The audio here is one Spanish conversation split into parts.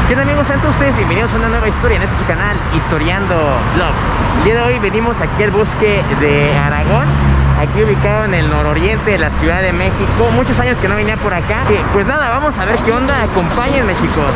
¿Qué tal, amigos? Sean todos ustedes bienvenidos a una nueva historia en este su canal, Historiando Vlogs. El día de hoy venimos aquí al bosque de Aragón, aquí ubicado en el nororiente de la Ciudad de México. Muchos años que no venía por acá. Pues nada, vamos a ver qué onda. Acompáñenme, chicos.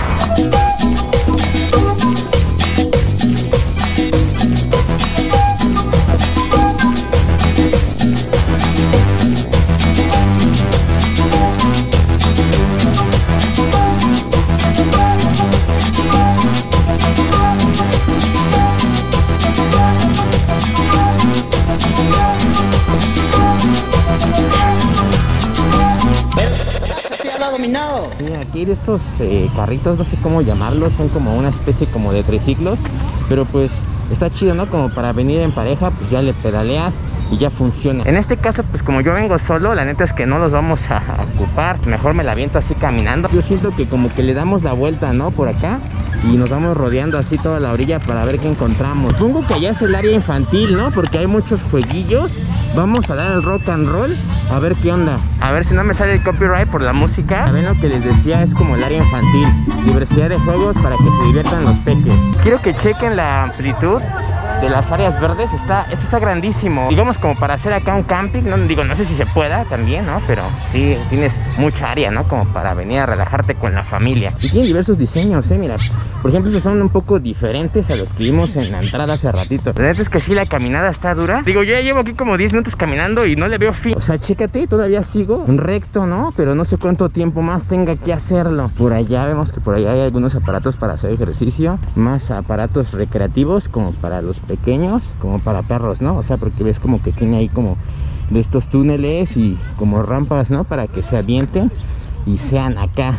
Sí, aquí hay de estos carritos, no sé cómo llamarlos, son como una especie como de triciclos, pero pues está chido, ¿no? Como para venir en pareja, pues ya le pedaleas y ya funciona. En este caso, pues como yo vengo solo, la neta es que no los vamos a ocupar, mejor me la aviento así caminando. Yo siento que como que le damos la vuelta, ¿no? Por acá, y nos vamos rodeando así toda la orilla para ver qué encontramos. Supongo que allá es el área infantil, ¿no? Porque hay muchos jueguillos. Vamos a dar el rock and roll, a ver qué onda. A ver si no me sale el copyright por la música. Ven, lo que les decía es como el área infantil. Diversidad de juegos para que se diviertan los peques. Quiero que chequen la amplitud de las áreas verdes. Esto está grandísimo. Digamos como para hacer acá un camping, ¿no? Digo, no sé si se pueda también, ¿no? Pero sí, tienes mucha área, ¿no? Como para venir a relajarte con la familia. Y tienen diversos diseños, mira. Por ejemplo, estos son un poco diferentes a los que vimos en la entrada hace ratito. La verdad es que sí, la caminada está dura. Digo, yo ya llevo aquí como 10 minutos caminando y no le veo fin. O sea, chécate, todavía sigo recto, ¿no? Pero no sé cuánto tiempo más tenga que hacerlo. Por allá vemos que por allá hay algunos aparatos para hacer ejercicio. Más aparatos recreativos como para los pequeños, como para perros, ¿no? O sea, porque ves como que tiene ahí como de estos túneles y como rampas, ¿no? Para que se avienten y sean acá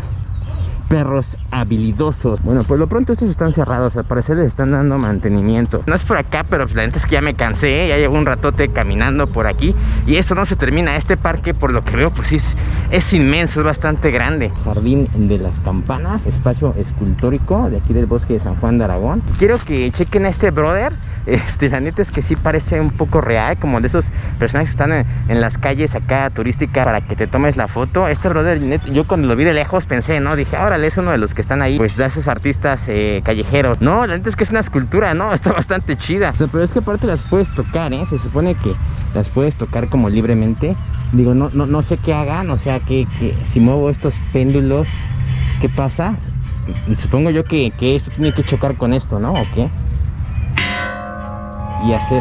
perros habilidosos. Bueno, por lo pronto estos están cerrados, al parecer les están dando mantenimiento. No es por acá, pero pues la neta es que ya me cansé, ya llevo un ratote caminando por aquí y esto no se termina. Este parque, por lo que veo, pues sí, es inmenso, es bastante grande. Jardín de las Campanas, espacio escultórico de aquí del bosque de San Juan de Aragón. Quiero que chequen a este brother. La neta es que sí parece un poco real, como de esos personajes que están en las calles acá turísticas para que te tomes la foto. Este brother, yo cuando lo vi de lejos pensé, ¿no? Dije, órale, es uno de los que están ahí, pues de esos artistas callejeros. No, la neta es que es una escultura, ¿no? Está bastante chida. O sea, pero es que aparte las puedes tocar, ¿eh? Se supone que las puedes tocar como libremente. Digo, no sé qué hagan, o sea, que si muevo estos péndulos, ¿qué pasa? Supongo yo que esto tiene que chocar con esto, ¿no? ¿O qué? Y hacer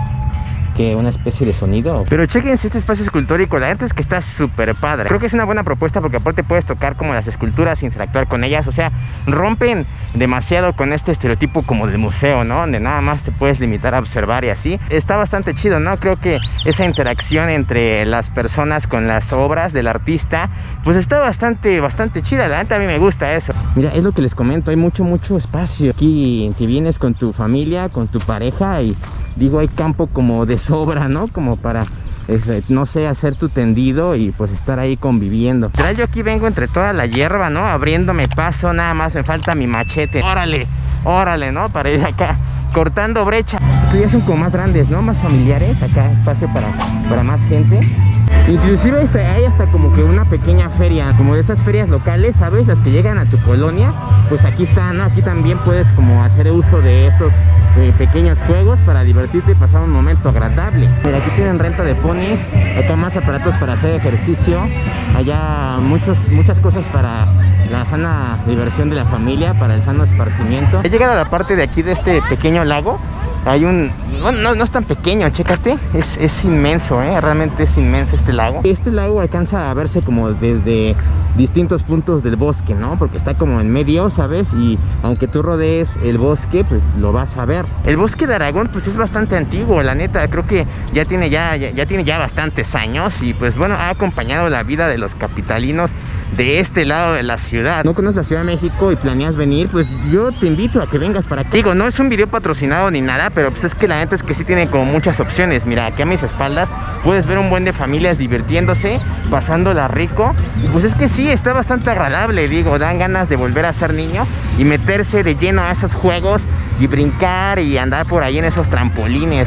que una especie de sonido. Pero chequense este espacio escultórico, la neta es que está súper padre. Creo que es una buena propuesta porque aparte puedes tocar como las esculturas, interactuar con ellas. O sea, rompen demasiado con este estereotipo como de museo, ¿no? Donde nada más te puedes limitar a observar y así. Está bastante chido, ¿no? Creo que esa interacción entre las personas con las obras del artista, pues está bastante chida. La neta a mí me gusta eso. Mira, es lo que les comento, hay mucho espacio. Aquí si vienes con tu familia, con tu pareja y digo, hay campo como de sobra, ¿no? Como para, no sé, hacer tu tendido y pues estar ahí conviviendo. Pero yo aquí vengo entre toda la hierba, ¿no? Abriéndome paso, nada más me falta mi machete. Órale, ¿no? Para ir acá cortando brecha. Estos ya son como más grandes, ¿no? Más familiares, acá espacio para más gente. Inclusive hay hasta como que una pequeña feria, como de estas ferias locales, ¿sabes? Las que llegan a tu colonia, pues aquí están, ¿no? Aquí también puedes como hacer uso de estos pequeños juegos para divertirte y pasar un momento agradable. Mira, aquí tienen renta de ponis, acá más aparatos para hacer ejercicio, allá muchas cosas para la sana diversión de la familia, para el sano esparcimiento. He llegado a la parte de aquí de este pequeño lago. Hay no es tan pequeño, chécate, es inmenso, realmente es inmenso este lago. Este lago alcanza a verse como desde distintos puntos del bosque, ¿no? Porque está como en medio, ¿sabes? Y aunque tú rodees el bosque, pues lo vas a ver. El bosque de Aragón, pues es bastante antiguo, la neta, creo que ya tiene ya bastantes años y pues bueno, ha acompañado la vida de los capitalinos de este lado de la ciudad. ¿No conoces la Ciudad de México y planeas venir? Pues yo te invito a que vengas para acá. Digo, no es un video patrocinado ni nada, pero pues es que la neta es que sí tiene como muchas opciones. Mira, aquí a mis espaldas puedes ver un buen de familias divirtiéndose, pasándola rico. Y pues es que sí, está bastante agradable, digo, dan ganas de volver a ser niño y meterse de lleno a esos juegos y brincar y andar por ahí en esos trampolines.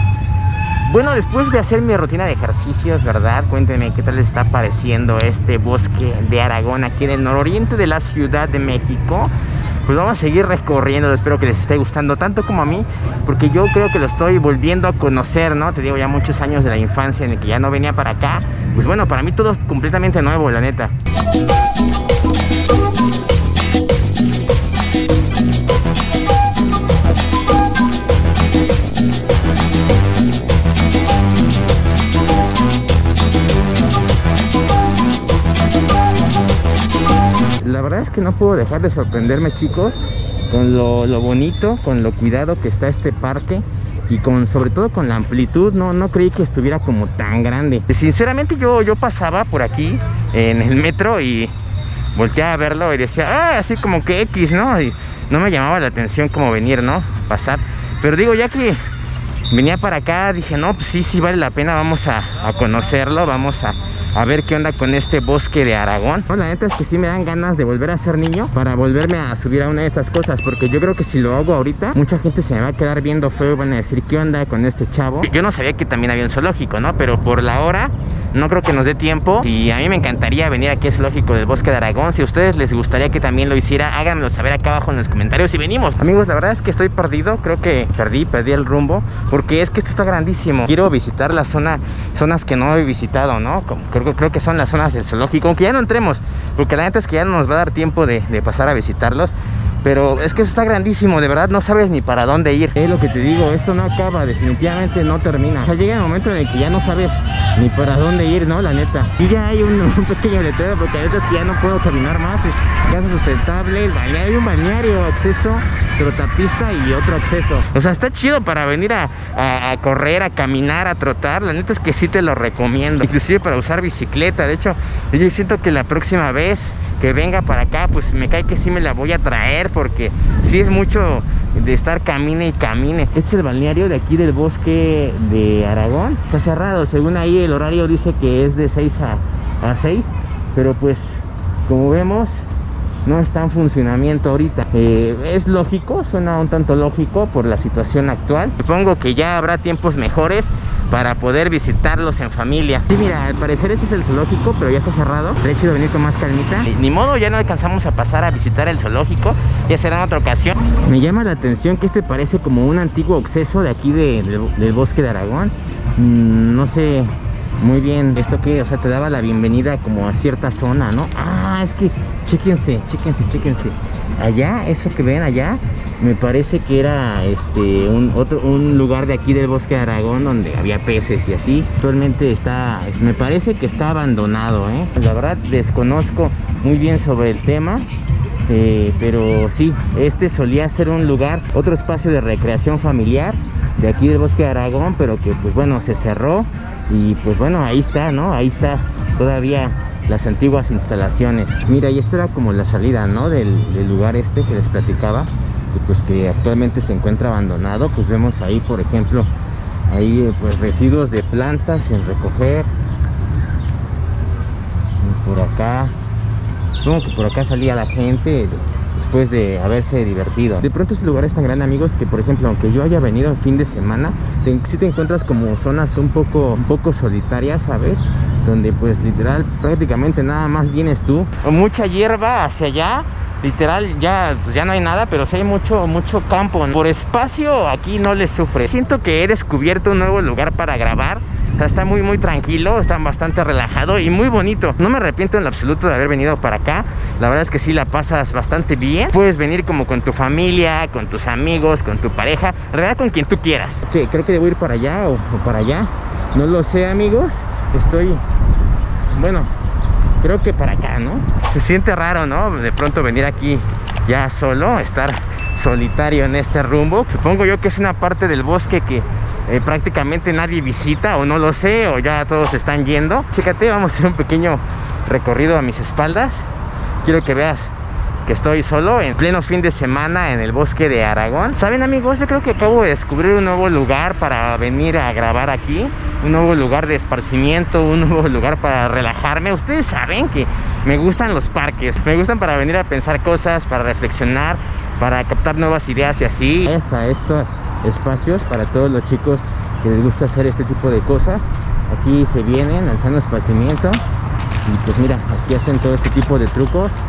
Bueno, después de hacer mi rutina de ejercicios, ¿verdad? Cuéntenme qué tal les está pareciendo este bosque de Aragón aquí en el nororiente de la Ciudad de México. pues vamos a seguir recorriendo. Espero que les esté gustando tanto como a mí, porque yo creo que lo estoy volviendo a conocer, ¿no? Te digo, ya muchos años de la infancia en el que ya no venía para acá. Pues bueno, para mí todo es completamente nuevo, la neta. La verdad es que no puedo dejar de sorprenderme, chicos, con lo bonito, con lo cuidado que está este parque y sobre todo con la amplitud. No creí que estuviera como tan grande. Sinceramente yo pasaba por aquí en el metro y volteaba a verlo y decía, así como que X, ¿no? Y no me llamaba la atención como venir, ¿no? Pasar. Pero digo, ya que venía para acá, dije, no, pues sí vale la pena, vamos a conocerlo, vamos a ver qué onda con este bosque de Aragón. No, la neta es que sí me dan ganas de volver a ser niño para volverme a subir a una de estas cosas, porque yo creo que si lo hago ahorita, mucha gente se me va a quedar viendo feo, van a decir, ¿qué onda con este chavo? Yo no sabía que también había un zoológico, ¿no? Pero por la hora no creo que nos dé tiempo, y a mí me encantaría venir aquí al zoológico del bosque de Aragón. Si a ustedes les gustaría que también lo hiciera, háganmelo saber acá abajo en los comentarios y venimos. Amigos, la verdad es que estoy perdido, creo que perdí el rumbo, porque es que esto está grandísimo. Quiero visitar la zonas que no he visitado, ¿no? Creo que son las zonas del zoológico, aunque ya no entremos, porque la neta es que ya no nos va a dar tiempo de pasar a visitarlos. Pero es que eso está grandísimo, de verdad no sabes ni para dónde ir. Es lo que te digo, esto no acaba, definitivamente no termina. O sea, llega el momento en el que ya no sabes ni para dónde ir, ¿no? La neta. Y ya hay un pequeño letrero, porque la neta es que ya no puedo caminar más. Es casa sustentable, hay un balneario, acceso, trotapista y otro acceso. O sea, está chido para venir a correr, a caminar, a trotar. La neta es que sí te lo recomiendo, inclusive para usar bicicleta. De hecho, yo siento que la próxima vez que venga para acá, pues me cae que sí me la voy a traer, porque sí es mucho de estar camine y camine. Este es el balneario de aquí del bosque de Aragón. Está cerrado, según ahí el horario dice que es de 6 a 6, pero pues como vemos no está en funcionamiento ahorita. Es lógico, suena un tanto lógico por la situación actual. Supongo que ya habrá tiempos mejores para poder visitarlos en familia. Sí, mira, al parecer ese es el zoológico, pero ya está cerrado. De hecho, de venir con más calmita. Ni modo, ya no alcanzamos a pasar a visitar el zoológico, ya será en otra ocasión. Me llama la atención que este parece como un antiguo acceso de aquí del bosque de Aragón. No sé muy bien esto que, o sea, te daba la bienvenida como a cierta zona, ¿no? Es que chéquense. Allá, eso que ven allá, me parece que era un lugar de aquí del bosque de Aragón donde había peces y así. Actualmente me parece que está abandonado, ¿eh? La verdad desconozco muy bien sobre el tema, pero sí, este solía ser un lugar, otro espacio de recreación familiar de aquí del bosque de Aragón, pero que pues bueno, se cerró. Y pues bueno, ahí está, ¿no? Ahí está todavía las antiguas instalaciones. Mira, y esta era como la salida, ¿no? Del lugar este que les platicaba, y pues que actualmente se encuentra abandonado. Pues vemos ahí, por ejemplo, ahí pues residuos de plantas sin recoger. Y por acá, supongo que por acá salía la gente después de haberse divertido. De pronto este lugar es tan grande, amigos, que por ejemplo, aunque yo haya venido en fin de semana, sí te encuentras como zonas un poco solitarias, ¿sabes? Donde pues literal prácticamente nada más vienes tú. Mucha hierba hacia allá, literal ya no hay nada, pero sí hay mucho campo. Por espacio aquí no le sufre. Siento que he descubierto un nuevo lugar para grabar. O sea, está muy tranquilo, está bastante relajado y muy bonito. No me arrepiento en lo absoluto de haber venido para acá. La verdad es que sí la pasas bastante bien. Puedes venir como con tu familia, con tus amigos, con tu pareja, en realidad con quien tú quieras. Creo que debo ir para allá o para allá. No lo sé, amigos. Bueno, creo que para acá, ¿no? Se siente raro, ¿no? De pronto venir aquí ya solo, estar solitario en este rumbo. Supongo yo que es una parte del bosque que prácticamente nadie visita, o no lo sé, o ya todos están yendo. Chécate, vamos a hacer un pequeño recorrido a mis espaldas. Quiero que veas que estoy solo en pleno fin de semana en el bosque de Aragón. ¿Saben, amigos? Yo creo que acabo de descubrir un nuevo lugar para venir a grabar aquí, un nuevo lugar de esparcimiento, un nuevo lugar para relajarme. Ustedes saben que me gustan los parques, me gustan para venir a pensar cosas, para reflexionar, para captar nuevas ideas y así. Estos espacios para todos los chicos que les gusta hacer este tipo de cosas. Aquí se vienen lanzando esparcimiento y pues mira, aquí hacen todo este tipo de trucos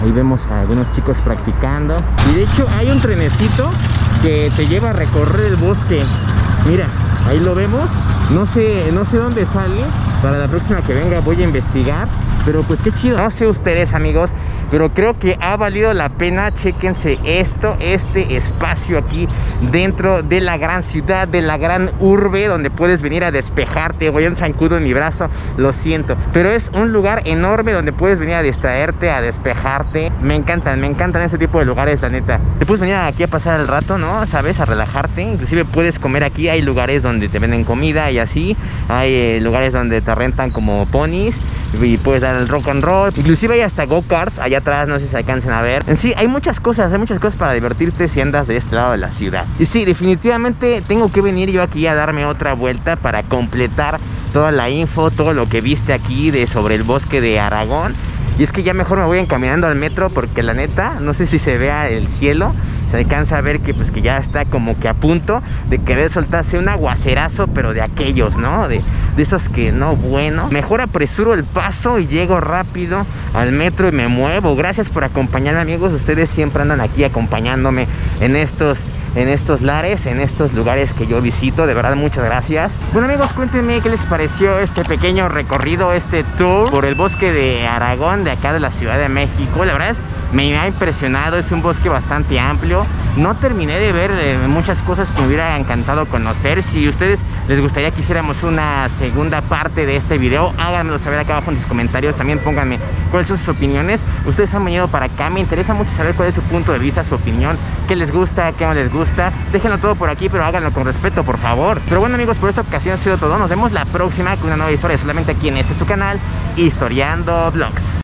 Ahí vemos a algunos chicos practicando. Y de hecho hay un trenecito que te lleva a recorrer el bosque. Mira, ahí lo vemos. No sé dónde sale. Para la próxima que venga voy a investigar. Pero pues qué chido. No sé ustedes, amigos, pero creo que ha valido la pena. Chéquense este espacio aquí dentro de la gran ciudad, de la gran urbe, donde puedes venir a despejarte. Voy a un zancudo en mi brazo, lo siento, pero es un lugar enorme donde puedes venir a distraerte, a despejarte. Me encantan este tipo de lugares, la neta. Te puedes venir aquí a pasar el rato, ¿no? ¿Sabes? A relajarte. Inclusive puedes comer aquí. Hay lugares donde te venden comida y así. Hay lugares donde te rentan como ponis y puedes dar el rock and roll. Inclusive hay hasta go-karts allá atrás, no sé si se alcancen a ver. En sí, hay muchas cosas para divertirte si andas de este lado de la ciudad. Y sí, definitivamente tengo que venir yo aquí a darme otra vuelta para completar toda la info, todo lo que viste aquí sobre el bosque de Aragón. Y es que ya mejor me voy encaminando al metro, porque la neta, no sé si se vea el cielo. Se alcanza a ver que pues que ya está como que a punto de querer soltarse un aguacerazo, pero de aquellos, ¿no? De esos que no, bueno. Mejor apresuro el paso y llego rápido al metro y me muevo. Gracias por acompañarme, amigos. Ustedes siempre andan aquí acompañándome en estos lares, en estos lugares que yo visito. De verdad, muchas gracias. Bueno, amigos, cuéntenme qué les pareció este pequeño recorrido, este tour por el bosque de Aragón, de acá de la Ciudad de México. La verdad es me ha impresionado, es un bosque bastante amplio. No terminé de ver muchas cosas que me hubiera encantado conocer. Si a ustedes les gustaría que hiciéramos una segunda parte de este video, háganmelo saber acá abajo en los comentarios. También pónganme cuáles son sus opiniones. Ustedes han venido para acá, me interesa mucho saber cuál es su punto de vista, su opinión, qué les gusta, qué no les gusta. Déjenlo todo por aquí, pero háganlo con respeto, por favor. Pero bueno, amigos, por esta ocasión ha sido todo. Nos vemos la próxima con una nueva historia, solamente aquí en este su canal, Historiando Vlogs.